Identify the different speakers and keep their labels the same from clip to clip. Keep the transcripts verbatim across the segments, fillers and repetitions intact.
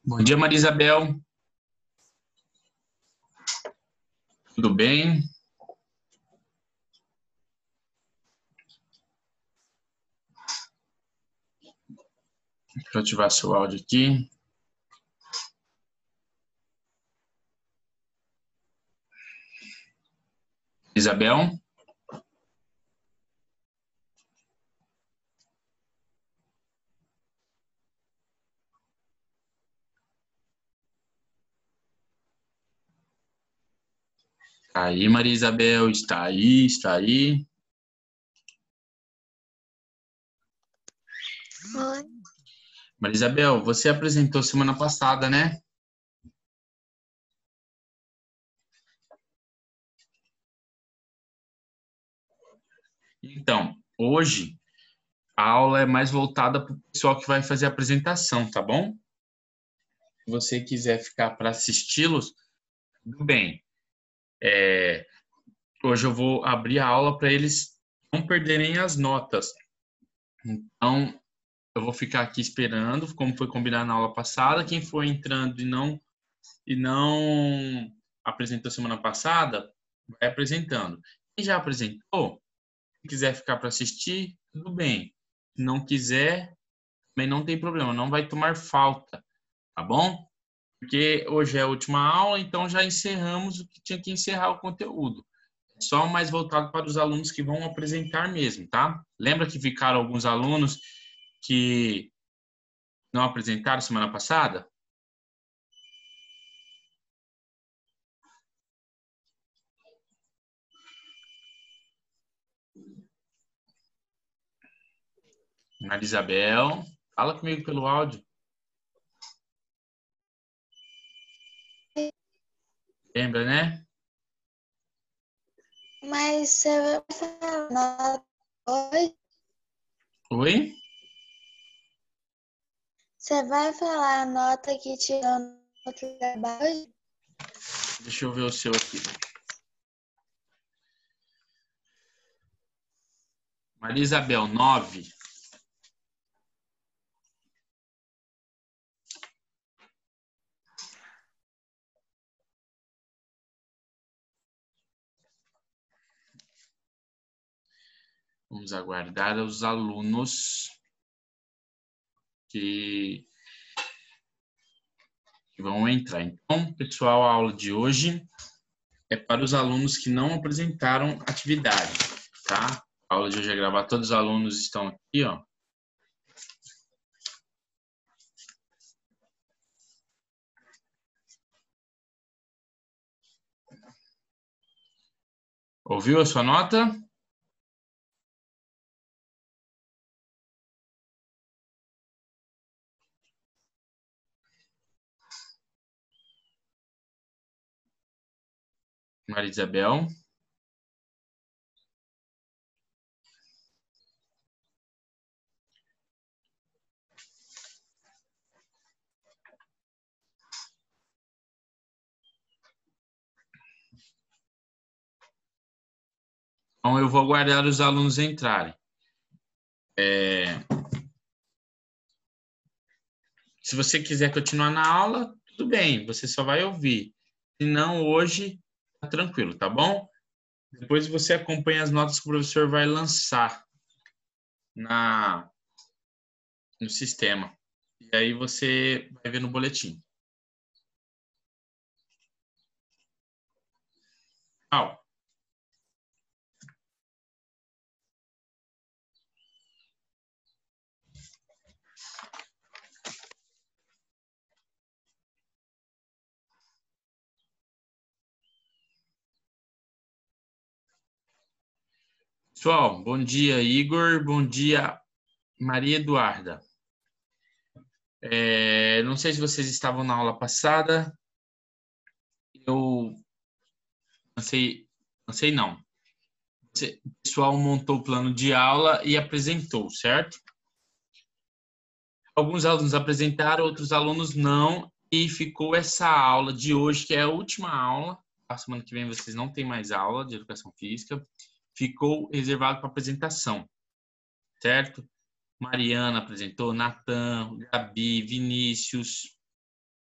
Speaker 1: Bom dia, Maria Isabel. Tudo bem? Deixa eu ativar seu áudio aqui. Isabel? Está aí, Maria Isabel. Está aí, está aí.
Speaker 2: Oi.
Speaker 1: Maria Isabel, você apresentou semana passada, né? Então, hoje a aula é mais voltada para o pessoal que vai fazer a apresentação, tá bom? Se você quiser ficar para assisti-los, tudo bem. É, hoje eu vou abrir a aula para eles não perderem as notas. Então, eu vou ficar aqui esperando, como foi combinado na aula passada. Quem for entrando e não e não apresentou semana passada, vai apresentando. Quem já apresentou, se quiser ficar para assistir, tudo bem. Se não quiser, também não tem problema, não vai tomar falta, tá bom? Porque hoje é a última aula, então já encerramos o que tinha que encerrar o conteúdo. Só mais voltado para os alunos que vão apresentar mesmo, tá? Lembra que ficaram alguns alunos que não apresentaram semana passada? Maria Isabel, fala comigo pelo áudio. Lembra, né?
Speaker 2: Mas você vai falar nota hoje?
Speaker 1: Oi?
Speaker 2: Você vai falar a nota que tirou no trabalho hoje?
Speaker 1: Deixa eu ver o seu aqui. Maria Isabel, nove. Vamos aguardar os alunos que, que vão entrar. Então, pessoal, a aula de hoje é para os alunos que não apresentaram atividade, tá? A aula de hoje é gravar, todos os alunos estão aqui, ó. Ouviu a sua nota? Maria Isabel? Então, eu vou aguardar os alunos entrarem. É... Se você quiser continuar na aula, tudo bem, você só vai ouvir. Se não, hoje, tá tranquilo, tá bom? Depois você acompanha as notas que o professor vai lançar na, no sistema. E aí você vai ver no boletim. Tchau. Pessoal, bom dia, Igor. Bom dia, Maria Eduarda. É, não sei se vocês estavam na aula passada. Eu não sei, não sei não. O pessoal montou o plano de aula e apresentou, certo? Alguns alunos apresentaram, outros alunos não. E ficou essa aula de hoje, que é a última aula. A semana que vem vocês não têm mais aula de educação física. Ficou reservado para apresentação, certo? Mariana apresentou, Natan, Gabi, Vinícius,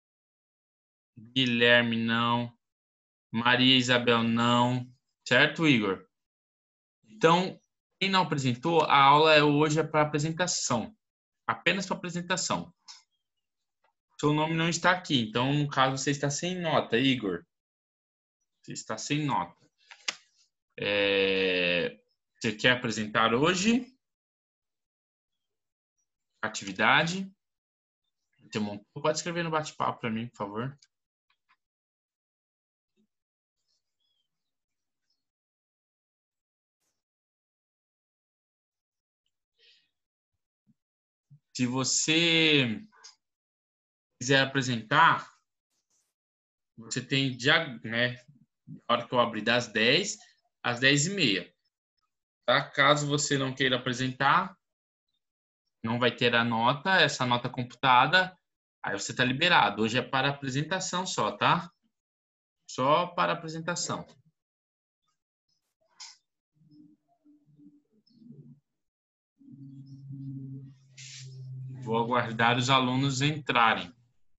Speaker 1: Guilherme, não. Maria Isabel, não. Certo, Igor? Então, quem não apresentou, a aula é hoje é para apresentação. Apenas para apresentação. Seu nome não está aqui, então, no caso, você está sem nota, Igor. Você está sem nota. É... Você quer apresentar hoje? Atividade? Você montou? Pode escrever no bate-papo para mim, por favor. Se você quiser apresentar, você tem já, né, a hora que eu abrir das dez às dez e meia. Tá? Caso você não queira apresentar, não vai ter a nota, essa nota computada, aí você está liberado. Hoje é para apresentação só, tá? Só para apresentação. Vou aguardar os alunos entrarem.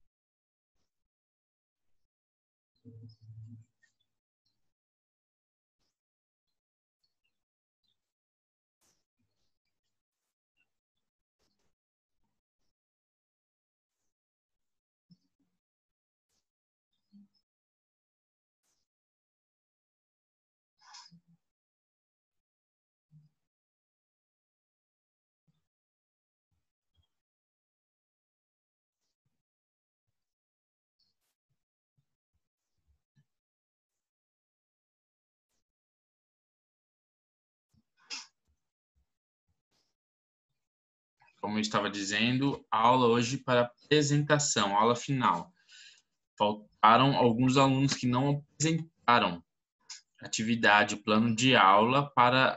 Speaker 1: Como eu estava dizendo, aula hoje para apresentação, aula final. Faltaram alguns alunos que não apresentaram atividade, plano de aula para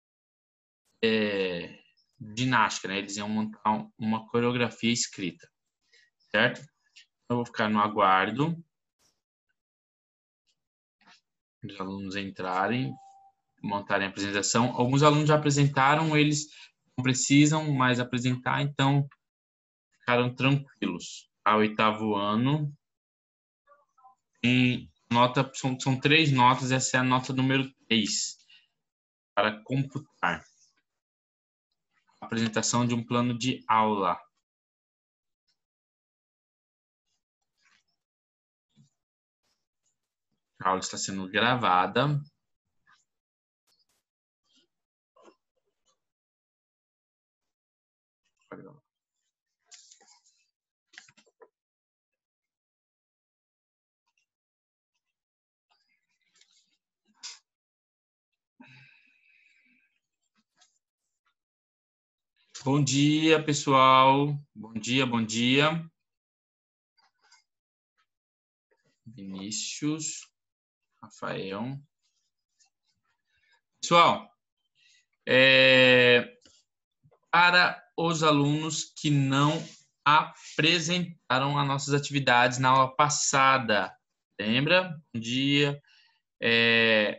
Speaker 1: é, ginástica, né? Eles iam montar uma coreografia escrita, certo? Eu vou ficar no aguardo os alunos entrarem, montarem a apresentação. Alguns alunos já apresentaram, eles não precisam mais apresentar, então ficaram tranquilos. A oitavo ano tem nota, são, são três notas, essa é a nota número três, para computar. Apresentação de um plano de aula. A aula está sendo gravada. Bom dia, pessoal. Bom dia, bom dia. Vinícius, Rafael. Pessoal, é, para os alunos que não apresentaram as nossas atividades na aula passada, lembra? Bom dia. É,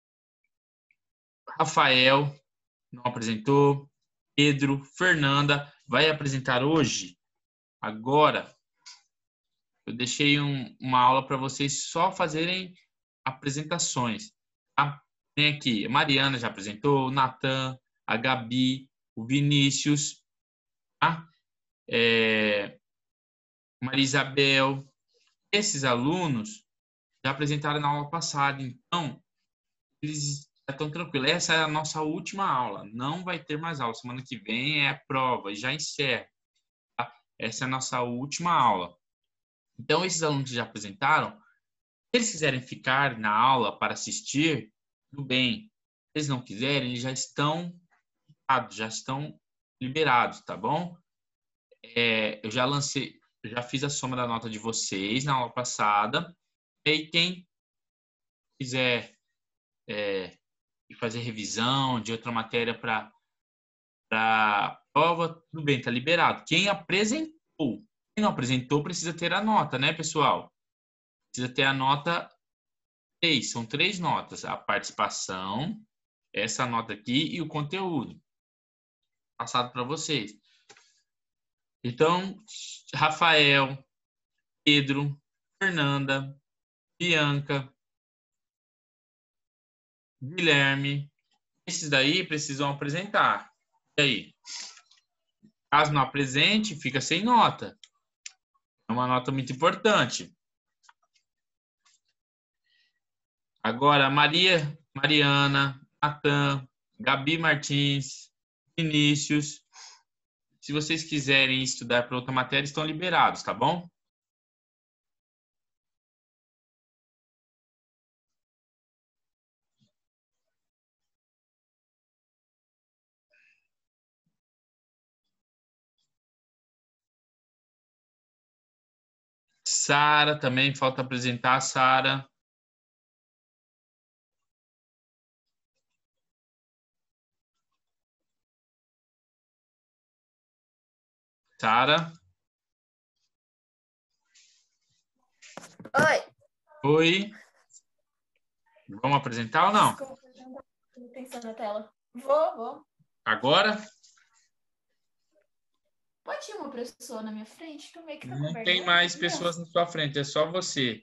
Speaker 1: Rafael não apresentou. Pedro, Fernanda, vai apresentar hoje? Agora, eu deixei um, uma aula para vocês só fazerem apresentações. Tá? Tem aqui, a Mariana já apresentou, o Natan, a Gabi, o Vinícius, tá? É, Maria Isabel. Esses alunos já apresentaram na aula passada, então eles já estão tranquilos. Essa é a nossa última aula, não vai ter mais aula. Semana que vem é a prova e já encerra. Tá? Essa é a nossa última aula. Então, esses alunos que já apresentaram, se eles quiserem ficar na aula para assistir, tudo bem. Se eles não quiserem, eles já estão já estão liberados, tá bom? É, eu já lancei, eu já fiz a soma da nota de vocês na aula passada. E quem quiser é, fazer revisão de outra matéria para para prova, tudo bem, tá liberado. Quem apresentou, quem não apresentou precisa ter a nota, né, pessoal? Precisa ter a nota três, são três notas, a participação, essa nota aqui e o conteúdo passado para vocês. Então, Rafael, Pedro, Fernanda, Bianca, Guilherme. Esses daí precisam apresentar. E aí? Caso não apresente, fica sem nota. É uma nota muito importante. Agora, Maria, Mariana, Natan, Gabi Martins, Vinícius. Se vocês quiserem estudar para outra matéria, estão liberados, tá bom? Sara também, falta apresentar a Sara. Sara.
Speaker 2: Oi.
Speaker 1: Oi. Vamos apresentar ou não?
Speaker 2: Desculpa, eu não tô pensando na tela. Vou, vou.
Speaker 1: Agora?
Speaker 2: Pode ir uma pessoa na minha frente? Tô meio que tá
Speaker 1: Não
Speaker 2: com
Speaker 1: tem
Speaker 2: vergonha.
Speaker 1: mais pessoas na sua frente, é só você.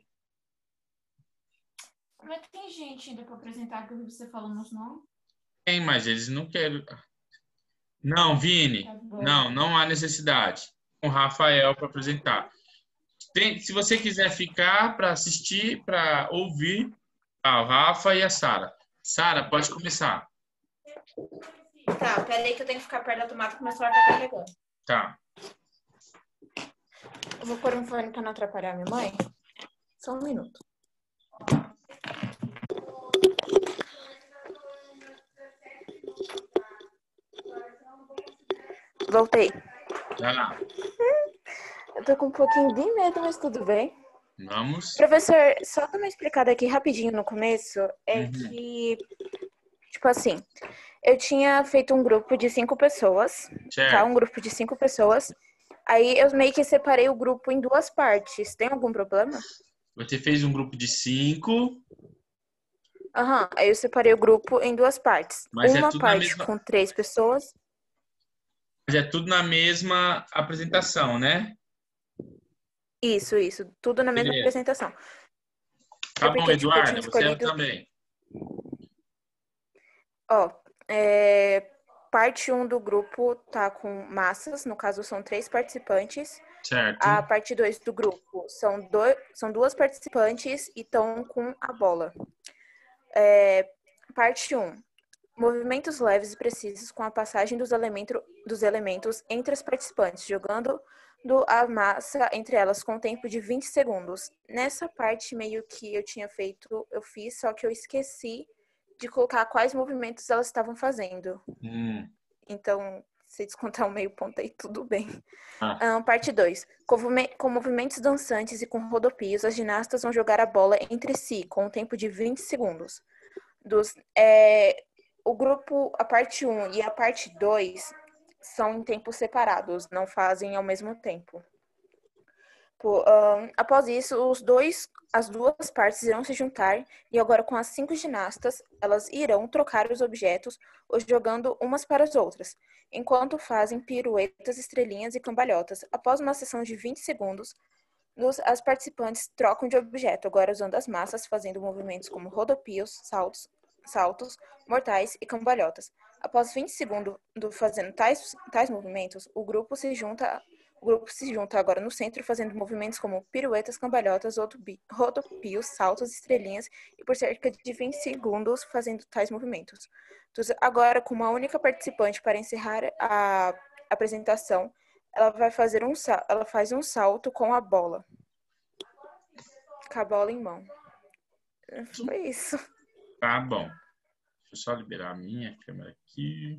Speaker 2: Mas tem gente ainda pra apresentar que eu vi você falando os nomes.
Speaker 1: Tem, mas eles não querem. Não, Vini.
Speaker 2: Tá bom.
Speaker 1: Não, não há necessidade. Com o Rafael para apresentar. Tem, se você quiser ficar para assistir, para ouvir, tá, o Rafa e a Sara. Sara, pode começar.
Speaker 2: Tá, peraí que eu tenho que ficar perto da tomada que meu celular tá carregando.
Speaker 1: Tá.
Speaker 2: Eu vou pôr um fone pra não atrapalhar minha mãe. Só um minuto. Voltei.
Speaker 1: Vai lá.
Speaker 2: Eu tô com um pouquinho de medo, mas tudo bem.
Speaker 1: Vamos.
Speaker 2: Professor, só dar uma explicada aqui rapidinho no começo, é
Speaker 1: Uhum.
Speaker 2: que, tipo assim, eu tinha feito um grupo de cinco pessoas,
Speaker 1: Certo.
Speaker 2: tá? Um grupo de cinco pessoas. Aí eu meio que separei o grupo em duas partes. Tem algum problema?
Speaker 1: Você fez um grupo de cinco.
Speaker 2: Aham, aí eu separei o grupo em duas partes.
Speaker 1: Mas é
Speaker 2: Uma
Speaker 1: tudo na
Speaker 2: parte
Speaker 1: mesma-
Speaker 2: com três pessoas.
Speaker 1: Mas é tudo na mesma apresentação, né?
Speaker 2: Isso, isso. Tudo na mesma
Speaker 1: Beleza.
Speaker 2: apresentação.
Speaker 1: Tá
Speaker 2: É
Speaker 1: bom,
Speaker 2: porque, tipo, eu tinha
Speaker 1: Eduarda, você
Speaker 2: escolhido...
Speaker 1: também.
Speaker 2: Ó, é... parte um do grupo tá com massas, no caso são três participantes.
Speaker 1: Certo.
Speaker 2: A parte dois do grupo são, dois, são duas participantes e estão com a bola. É... Parte um. Movimentos leves e precisos com a passagem dos, elemento, dos elementos entre as participantes, jogando do, a massa entre elas com um tempo de vinte segundos. Nessa parte meio que eu tinha feito, eu fiz, só que eu esqueci de colocar quais movimentos elas estavam fazendo.
Speaker 1: Hum.
Speaker 2: Então, se descontar o meio ponto aí, tudo bem.
Speaker 1: Ah.
Speaker 2: Um, parte dois. Com, com movimentos dançantes e com rodopios, as ginastas vão jogar a bola entre si com um tempo de vinte segundos. Dos, é, o grupo, a parte um e a parte dois são em tempos separados, não fazem ao mesmo tempo. Por, um, após isso, os dois, as duas partes irão se juntar e agora com as cinco ginastas, elas irão trocar os objetos, os jogando umas para as outras, enquanto fazem piruetas, estrelinhas e cambalhotas. Após uma sessão de vinte segundos, nos, as participantes trocam de objeto, agora usando as massas, fazendo movimentos como rodopios, saltos, saltos, mortais e cambalhotas. Após vinte segundos do fazendo tais, tais movimentos, o grupo se junta o grupo se junta agora no centro, fazendo movimentos como piruetas, cambalhotas, rodopios, saltos, estrelinhas e por cerca de vinte segundos fazendo tais movimentos. Agora, com uma única participante para encerrar a apresentação, ela vai fazer um ela faz um salto com a bola. Com a bola em mão. Foi isso.
Speaker 1: Tá bom. Deixa eu só liberar a minha câmera aqui.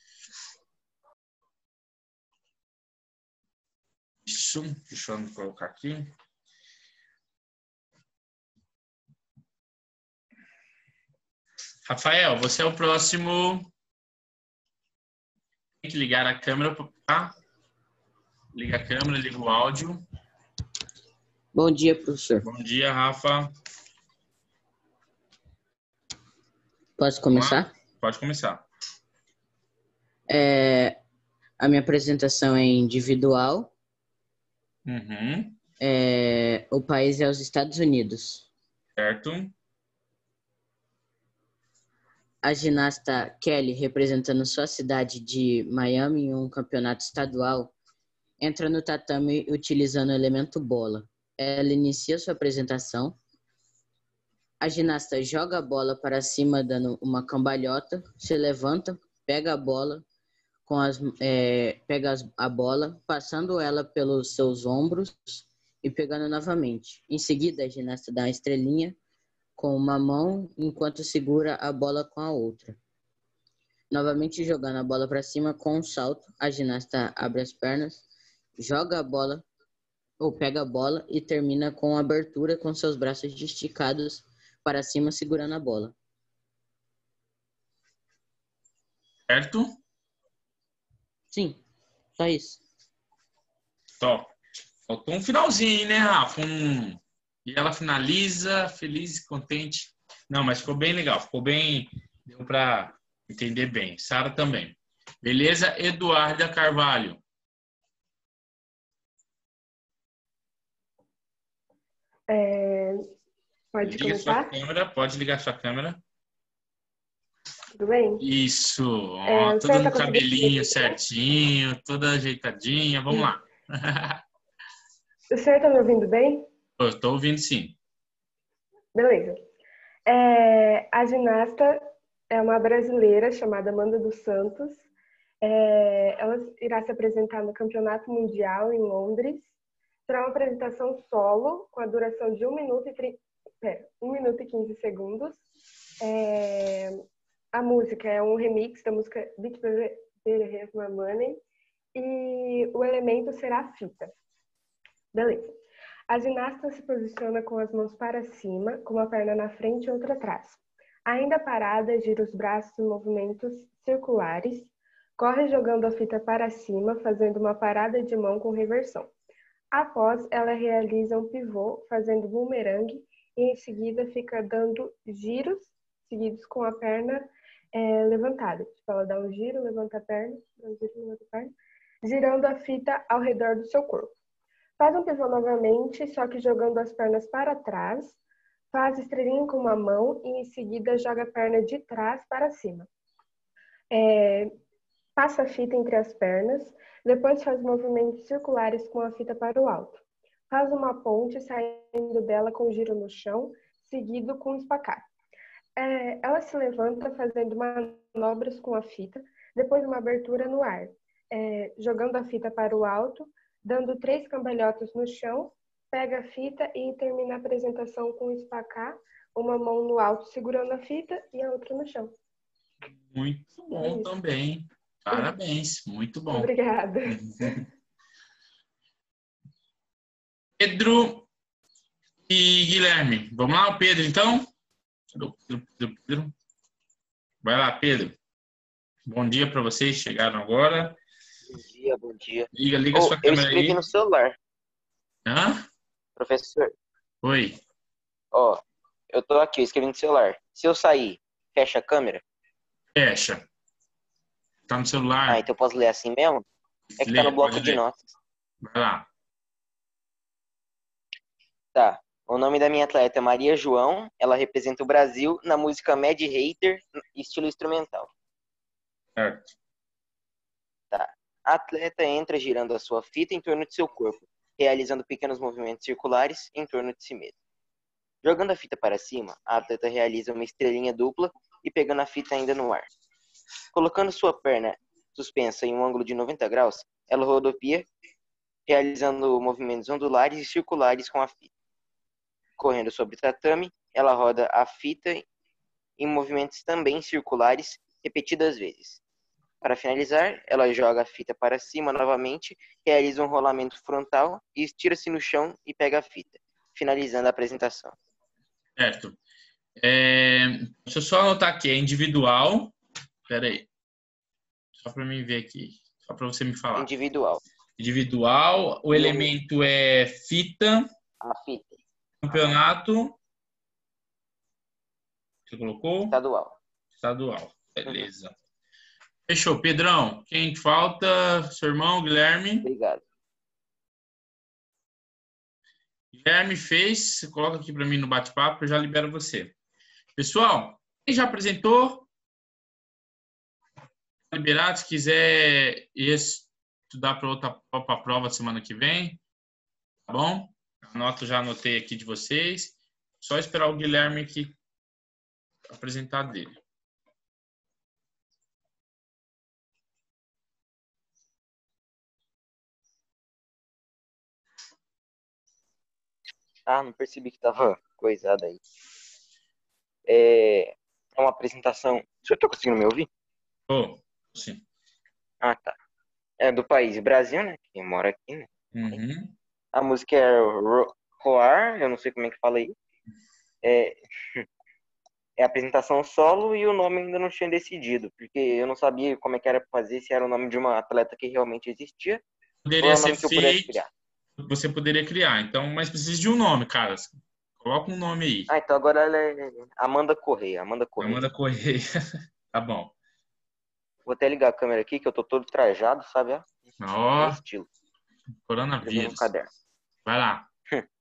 Speaker 1: Isso. Deixa eu colocar aqui. Rafael, você é o próximo. Tem que ligar a câmera, tá? Liga a câmera, liga o áudio.
Speaker 3: Bom dia, professor.
Speaker 1: Bom dia, Rafa.
Speaker 3: Posso começar?
Speaker 1: Pode começar.
Speaker 3: É, a minha apresentação é individual.
Speaker 1: Uhum.
Speaker 3: É, o país é os Estados Unidos.
Speaker 1: Certo?
Speaker 3: A ginasta Kelly, representando sua cidade de Miami em um campeonato estadual, entra no tatame utilizando o elemento bola. Ela inicia sua apresentação. A ginasta joga a bola para cima dando uma cambalhota, se levanta, pega a bola, com as, é, pega as, a bola, passando ela pelos seus ombros e pegando novamente. Em seguida, a ginasta dá uma estrelinha com uma mão enquanto segura a bola com a outra. Novamente jogando a bola para cima com um salto, a ginasta abre as pernas, joga a bola ou pega a bola e termina com abertura com seus braços esticados para cima segurando a bola.
Speaker 1: Certo?
Speaker 3: Sim, só isso.
Speaker 1: Top. Faltou um finalzinho, né, Rafa? Um... E ela finaliza, feliz e contente. Não, mas ficou bem legal. Ficou bem... Deu para entender bem. Sara também. Beleza? Eduarda Carvalho.
Speaker 4: É, pode
Speaker 1: Liga sua
Speaker 4: começar?
Speaker 1: câmera. Pode ligar sua câmera.
Speaker 4: Tudo bem?
Speaker 1: Isso. Ó,
Speaker 4: É, o
Speaker 1: tudo
Speaker 4: senhor
Speaker 1: no
Speaker 4: tá conseguindo me
Speaker 1: cabelinho
Speaker 4: ouvir, né?
Speaker 1: certinho, toda ajeitadinha. Vamos lá.
Speaker 4: O senhor tá me ouvindo bem?
Speaker 1: Eu estou ouvindo sim.
Speaker 4: Beleza. É, a ginasta é uma brasileira chamada Amanda dos Santos. É, ela irá se apresentar no Campeonato Mundial em Londres. Será uma apresentação solo com a duração de um minuto e, tri... Pera, um minuto e quinze segundos. É, a música é um remix da música Beat Better Have My Money e o elemento será a fita. Beleza. A ginasta se posiciona com as mãos para cima, com uma perna na frente e outra atrás. Ainda parada, gira os braços em movimentos circulares, corre jogando a fita para cima, fazendo uma parada de mão com reversão. Após, ela realiza um pivô, fazendo bumerangue, e em seguida fica dando giros, seguidos com a perna é, levantada. Tipo, ela dá um giro, levanta a perna, dá um giro, levanta a perna, girando a fita ao redor do seu corpo. Faz um pivô novamente, só que jogando as pernas para trás, faz estrelinha com uma mão e em seguida joga a perna de trás para cima. É, passa a fita entre as pernas, depois faz movimentos circulares com a fita para o alto. Faz uma ponte saindo dela com giro no chão, seguido com espacate. É, ela se levanta fazendo manobras com a fita, depois uma abertura no ar, é, jogando a fita para o alto, dando três cambalhotas no chão, pega a fita e termina a apresentação com o espacá, uma mão no alto segurando a fita e a outra no chão.
Speaker 1: Muito bom
Speaker 4: É
Speaker 1: também. Parabéns, muito bom.
Speaker 4: Obrigada.
Speaker 1: Pedro e Guilherme. Vamos lá, o Pedro, então? Pedro, Pedro, Pedro. Vai lá, Pedro. Bom dia para vocês, chegaram agora.
Speaker 5: Bom dia, bom dia.
Speaker 1: Liga, liga
Speaker 5: Oh,
Speaker 1: sua
Speaker 5: eu
Speaker 1: câmera
Speaker 5: escrevi
Speaker 1: aí.
Speaker 5: no celular,
Speaker 1: Hã?
Speaker 5: professor.
Speaker 1: Oi.
Speaker 5: Ó, eu tô aqui, eu escrevi no celular. Se eu sair, fecha a câmera?
Speaker 1: Fecha. Tá no celular?
Speaker 5: Ah, então eu posso ler assim mesmo? É que
Speaker 1: Lê,
Speaker 5: tá no bloco
Speaker 1: pode
Speaker 5: de
Speaker 1: ler.
Speaker 5: notas.
Speaker 1: Vai lá.
Speaker 5: Tá. O nome da minha atleta é Maria João. Ela representa o Brasil na música Mad Hater, estilo instrumental.
Speaker 1: Certo.
Speaker 5: Tá. A atleta entra girando a sua fita em torno de seu corpo, realizando pequenos movimentos circulares em torno de si mesma. Jogando a fita para cima, a atleta realiza uma estrelinha dupla e pegando a fita ainda no ar. Colocando sua perna suspensa em um ângulo de noventa graus, ela rodopia, realizando movimentos ondulares e circulares com a fita. Correndo sobre o tatame, ela roda a fita em movimentos também circulares, repetidas vezes. Para finalizar, ela joga a fita para cima novamente, realiza um rolamento frontal e estira-se no chão e pega a fita, finalizando a apresentação.
Speaker 1: Certo. É, deixa eu só anotar aqui. É individual. Espera aí. Só para mim ver aqui. Só para você me falar.
Speaker 5: Individual.
Speaker 1: Individual. O
Speaker 5: E
Speaker 1: elemento é fita.
Speaker 5: A fita.
Speaker 1: Campeonato. Você colocou?
Speaker 5: Estadual.
Speaker 1: Estadual. Beleza. Uhum. Fechou. Pedrão, quem falta? Seu irmão, Guilherme.
Speaker 5: Obrigado.
Speaker 1: Guilherme fez, você coloca aqui para mim no bate-papo, eu já libero você. Pessoal, quem já apresentou? Liberado, se quiser ir estudar para outra pra prova semana que vem, tá bom? Anoto, já anotei aqui de vocês. Só esperar o Guilherme aqui apresentar dele.
Speaker 5: Ah, não percebi que tava coisado aí. É, é uma apresentação. O senhor tá conseguindo me ouvir?
Speaker 1: Oh, sim.
Speaker 5: Ah, tá. É do país Brasil, né? Quem mora aqui, né?
Speaker 1: Uhum.
Speaker 5: A música é Ro- Roar, eu não sei como é que fala aí. É, é apresentação solo e o nome ainda não tinha decidido, porque eu não sabia como é que era pra fazer, se era o nome de uma atleta que realmente existia, ou é
Speaker 1: Poderia
Speaker 5: o
Speaker 1: ser
Speaker 5: nome que eu pudesse
Speaker 1: feito,
Speaker 5: criar.
Speaker 1: você poderia criar. Então, mas precisa de um nome, cara. Coloca um nome aí.
Speaker 5: Ah, então agora ela é Amanda Correia. Amanda Correia.
Speaker 1: Amanda Correia. Tá bom.
Speaker 5: Vou até ligar a câmera aqui, que eu tô todo trajado, sabe? ó?
Speaker 1: Ó,
Speaker 5: Bem estilo. Escrevi no
Speaker 1: coronavírus.
Speaker 5: caderno.
Speaker 1: Vai lá.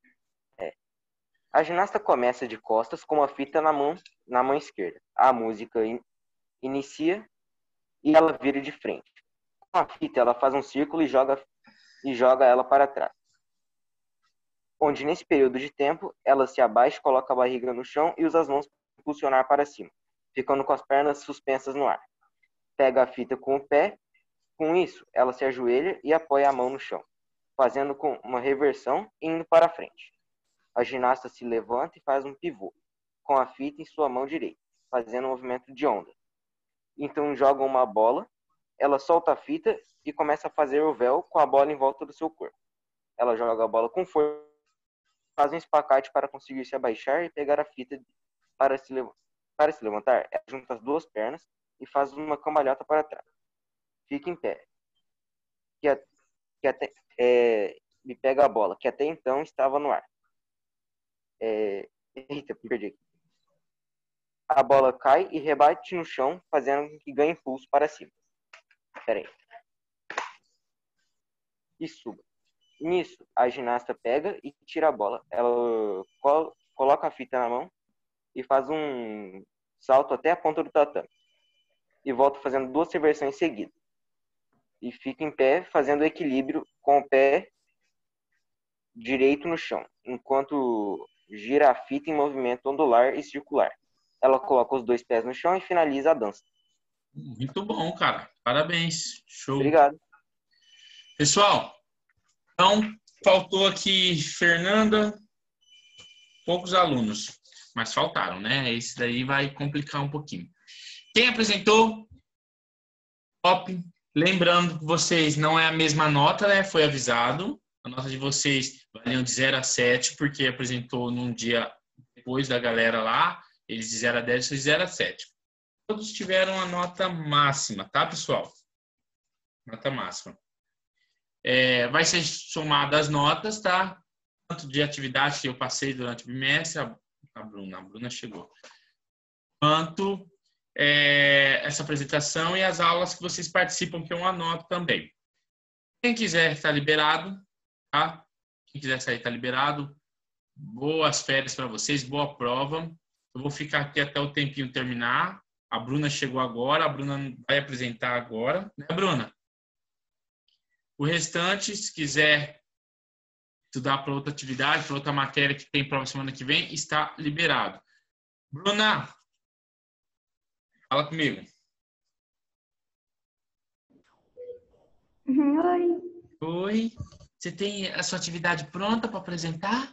Speaker 5: A ginasta começa de costas com uma fita na mão, na mão esquerda. A música in- inicia e ela vira de frente. Com a fita, ela faz um círculo e joga, e joga ela para trás. Onde, nesse período de tempo, ela se abaixa, coloca a barriga no chão e usa as mãos para impulsionar para cima, ficando com as pernas suspensas no ar. Pega a fita com o pé. Com isso, ela se ajoelha e apoia a mão no chão, fazendo com uma reversão e indo para frente. A ginasta se levanta e faz um pivô, com a fita em sua mão direita, fazendo um movimento de onda. Então joga uma bola, ela solta a fita e começa a fazer o véu com a bola em volta do seu corpo. Ela joga a bola com força, faz um espacate para conseguir se abaixar e pegar a fita para se, lev- para se levantar. Ela junta as duas pernas e faz uma cambalhota para trás. Fica em pé. Que, a- que até, é, me pega a bola, que até então estava no ar. É, eita, perdi aqui. A bola cai e rebate no chão, fazendo com que ganhe impulso para cima. Espera aí. E suba. Nisso, a ginasta pega e tira a bola. Ela col- coloca a fita na mão e faz um salto até a ponta do tatame. E volta fazendo duas reversões seguidas. E fica em pé, fazendo equilíbrio com o pé direito no chão, enquanto gira a fita em movimento ondular e circular. Ela coloca os dois pés no chão e finaliza a dança.
Speaker 1: Muito bom, cara. Parabéns. Show.
Speaker 5: Obrigado.
Speaker 1: Pessoal, então, faltou aqui Fernanda, poucos alunos, mas faltaram, né? Esse daí vai complicar um pouquinho. Quem apresentou? Top. Lembrando que vocês não é a mesma nota, né? Foi avisado. A nota de vocês valiam de zero a sete, porque apresentou num dia depois da galera lá. Eles de zero a dez, vocês de zero a sete. Todos tiveram a nota máxima, tá, pessoal? Nota máxima. É, vai ser somada as notas, tá? Tanto de atividade que eu passei durante o bimestre, a, a Bruna, a Bruna chegou, quanto é, essa apresentação e as aulas que vocês participam, que eu anoto também. Quem quiser estar liberado, tá? Quem quiser sair está liberado. Boas férias para vocês, boa prova. Eu vou ficar aqui até o tempinho terminar. A Bruna chegou agora, a Bruna vai apresentar agora, né, Bruna? O restante, se quiser estudar para outra atividade, para outra matéria que tem prova semana que vem, está liberado. Bruna, fala comigo.
Speaker 6: Oi.
Speaker 1: Oi. Você tem a sua atividade pronta para apresentar?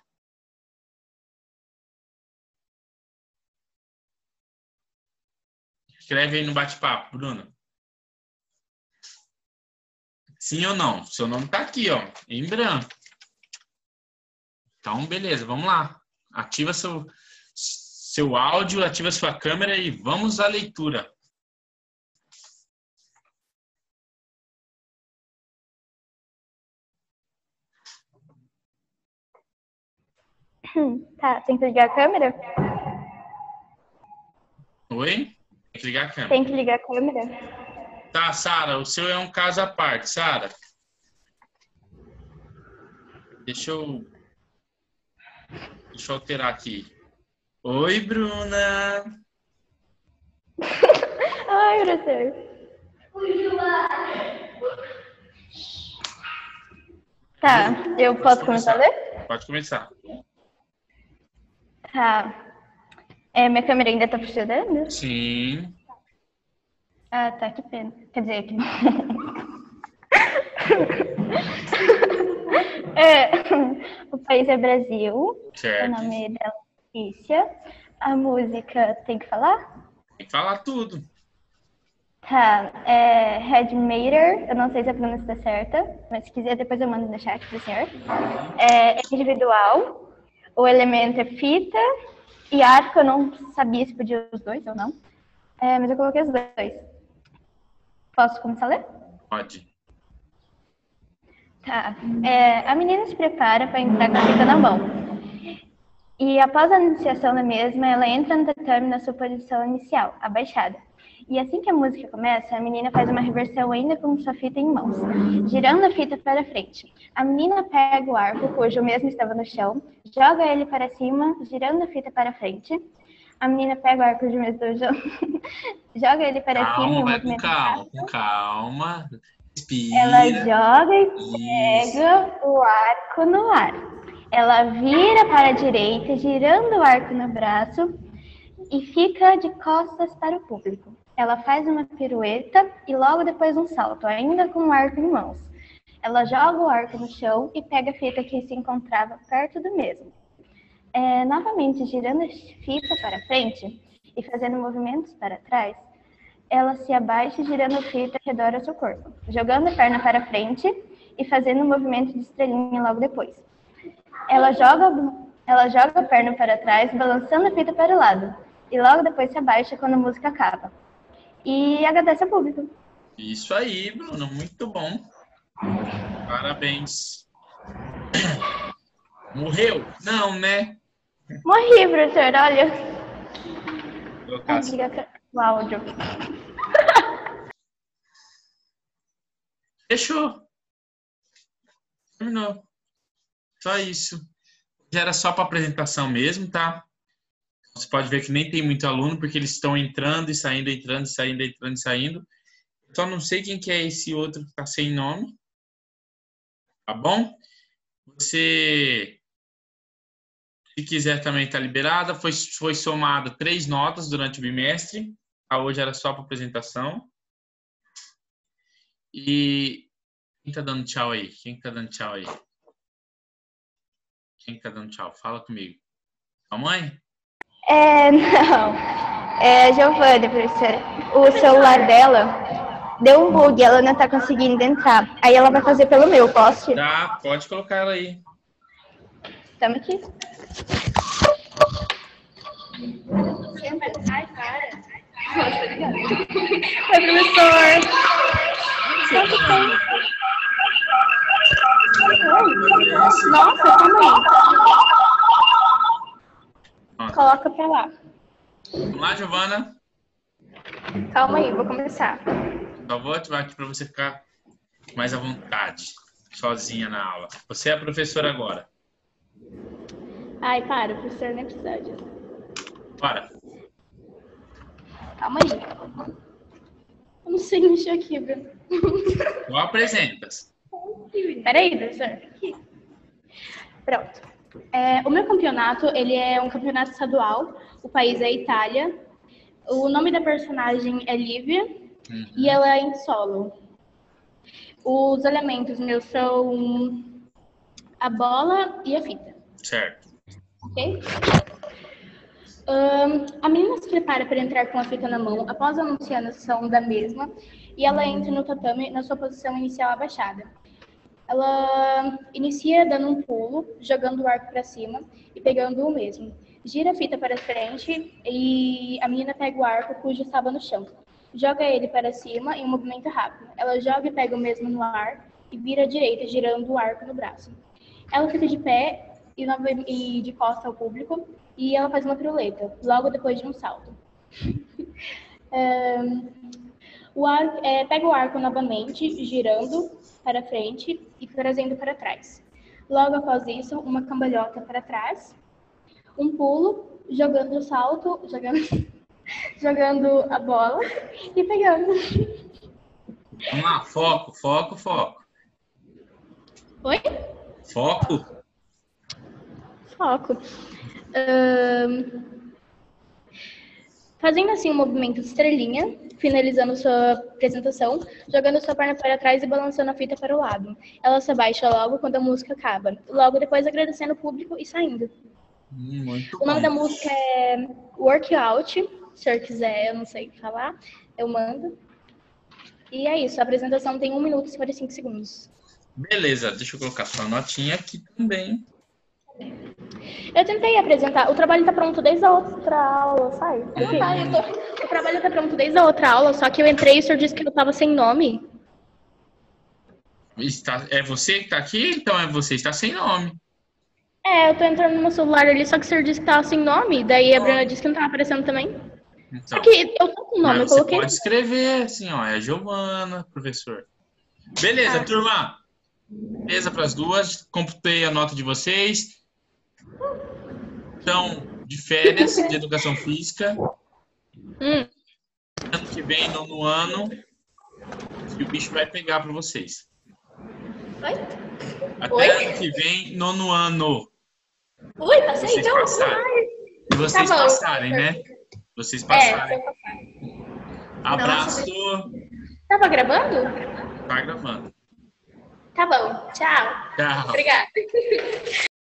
Speaker 1: Escreve aí no bate-papo, Bruna. Sim ou não? Seu nome está aqui, ó, em branco. Então, beleza, vamos lá. Ativa seu, seu áudio, ativa sua câmera e vamos à leitura.
Speaker 6: Tá, tem que ligar a câmera?
Speaker 1: Oi? Tem que ligar a câmera.
Speaker 6: Tem que ligar a câmera?
Speaker 1: Tá, Sara, o seu é um caso à parte. Sara, deixa eu Deixa eu alterar aqui. Oi, Bruna.
Speaker 6: Ai, professor. Tá, eu
Speaker 1: Pode
Speaker 6: posso começar a ler?
Speaker 1: Pode começar.
Speaker 6: Tá. É, minha câmera ainda tá funcionando?
Speaker 1: Sim.
Speaker 6: Ah, tá, que pena. Quer dizer, que bom. É, o país é Brasil.
Speaker 1: Certo.
Speaker 6: O nome dela é Letícia. A música tem que falar?
Speaker 1: Tem que falar tudo.
Speaker 6: Tá, é Headmater, eu não sei se a pronúncia está certa, mas se quiser depois eu mando no chat pro senhor. É individual, o elemento é fita e arco, eu não sabia se podia os dois ou não, é, mas eu coloquei os dois. Posso começar a ler?
Speaker 1: Pode.
Speaker 6: Tá, é, a menina se prepara para entrar com a fita na mão. E após a iniciação da mesma, ela entra no tatame na sua posição inicial, abaixada. E assim que a música começa, a menina faz uma reversão ainda com sua fita em mãos, girando a fita para frente. A menina pega o arco, cujo mesmo estava no chão, joga ele para cima, girando a fita para frente. A menina pega o arco de mesmo do chão, joga ele para
Speaker 1: Calma,
Speaker 6: cima.
Speaker 1: vai com calma, com calma. Respira.
Speaker 6: Ela joga e
Speaker 1: Isso.
Speaker 6: pega o arco no ar. Ela vira para a direita, girando o arco no braço e fica de costas para o público. Ela faz uma pirueta e logo depois um salto, ainda com o arco em mãos. Ela joga o arco no chão e pega a fita que se encontrava perto do mesmo. É, novamente, girando a fita para frente e fazendo movimentos para trás, ela se abaixa girando a fita ao redor do seu corpo, jogando a perna para frente e fazendo um movimento de estrelinha logo depois. Ela joga, ela joga a perna para trás, balançando a fita para o lado, e logo depois se abaixa quando a música acaba. E agradece ao público.
Speaker 1: Isso aí, Bruno, muito bom. Parabéns. Morreu? Não, né?
Speaker 6: Morri, professor, olha.
Speaker 1: Vou colocar assim.
Speaker 6: O áudio.
Speaker 1: Fechou. Terminou. Só isso. Já era só para apresentação mesmo, tá? Você pode ver que nem tem muito aluno, porque eles estão entrando e saindo, entrando e saindo, entrando e saindo. Só não sei quem que é esse outro que está sem nome. Tá bom? Você, se quiser também tá liberada. Foi, foi somado três notas durante o bimestre. A hoje era só para apresentação. E quem tá dando tchau aí? Quem tá dando tchau aí? Quem tá dando tchau? Fala comigo. A mãe?
Speaker 6: É, não. É a Giovana, professora. O celular dela deu um bug, ela não tá conseguindo entrar. Aí ela vai fazer pelo meu, posso?
Speaker 1: Tá, pode colocar ela aí.
Speaker 6: Tamo aqui. Ai, para. Oi, professor. Nossa, calma aí. Coloca pra lá.
Speaker 1: Vamos lá, Giovana.
Speaker 6: Calma aí, vou começar.
Speaker 1: Só vou ativar aqui para você ficar mais à vontade, sozinha na aula. Você é a professora agora.
Speaker 6: Ai, para, professor, nem precisa disso.
Speaker 1: Bora.
Speaker 6: Calma aí. Eu não sei mexer aqui, Bruno.
Speaker 1: Não apresentas.
Speaker 6: Peraí, professor. Pronto. É, o meu campeonato, ele é um campeonato estadual. O país é a Itália. O nome da personagem é Lívia. Uhum. E ela é em solo. Os elementos meus são a bola e a fita.
Speaker 1: Certo.
Speaker 6: Ok? Um, a menina se prepara para entrar com a fita na mão após a anunciação da mesma e ela entra no tatame na sua posição inicial abaixada. Ela inicia dando um pulo, jogando o arco para cima e pegando o mesmo. Gira a fita para frente e a menina pega o arco cujo estava no chão. Joga ele para cima em um movimento rápido. Ela joga e pega o mesmo no ar e vira à direita, girando o arco no braço. Ela fica de pé e, no, e de costas ao público e ela faz uma piruleta, logo depois de um salto. um, o arco, é, pega o arco novamente, girando para frente e trazendo para trás. Logo após isso, uma cambalhota para trás um pulo, jogando salto, jogando, jogando a bola e pegando.
Speaker 1: Vamos lá, foco, foco, foco.
Speaker 6: Oi?
Speaker 1: Foco.
Speaker 6: Foco. Ahn, Fazendo assim um movimento de estrelinha, finalizando sua apresentação, jogando sua perna para trás e balançando a fita para o lado. Ela se abaixa logo quando a música acaba. Logo depois agradecendo o público e saindo.
Speaker 1: Hum, Muito
Speaker 6: O nome da
Speaker 1: bom.
Speaker 6: música é Workout. Se o senhor quiser, eu não sei falar, eu mando. E é isso, a apresentação tem um minuto e cinquenta e cinco segundos.
Speaker 1: Beleza, deixa eu colocar sua notinha aqui também.
Speaker 6: Eu tentei apresentar, o trabalho tá pronto desde a outra aula, sai?
Speaker 1: Hum.
Speaker 6: Sai, eu tô- O trabalho tá pronto desde a outra aula, só que eu entrei e o senhor disse que eu tava sem nome.
Speaker 1: Está, é você que está aqui? Então é você, está sem nome.
Speaker 6: É, eu tô entrando no meu celular ali, só que o senhor disse que tava sem nome, daí a Bruna disse que não tava aparecendo também. Só
Speaker 1: Então,
Speaker 6: que eu tô com o nome, eu
Speaker 1: mas você
Speaker 6: coloquei.
Speaker 1: pode escrever assim, ó, é Giovana, professor. Beleza,
Speaker 6: Ah.
Speaker 1: turma. Beleza para as duas. Computei a nota de vocês. Estão de férias de educação física.
Speaker 6: Hum,
Speaker 1: Ano que vem, nono ano, que o bicho vai pegar para vocês.
Speaker 6: Oi?
Speaker 1: Até
Speaker 6: Oi?
Speaker 1: ano que vem, nono ano.
Speaker 6: Ui, passei
Speaker 1: Vocês
Speaker 6: então.
Speaker 1: passarem. E vocês
Speaker 6: Tá bom.
Speaker 1: passarem, né? Vocês
Speaker 6: É,
Speaker 1: passarem.
Speaker 6: eu passar.
Speaker 1: Abraço.
Speaker 6: Tava gravando?
Speaker 1: Tá gravando.
Speaker 6: Tá bom, tchau.
Speaker 1: Tchau.
Speaker 6: Obrigada.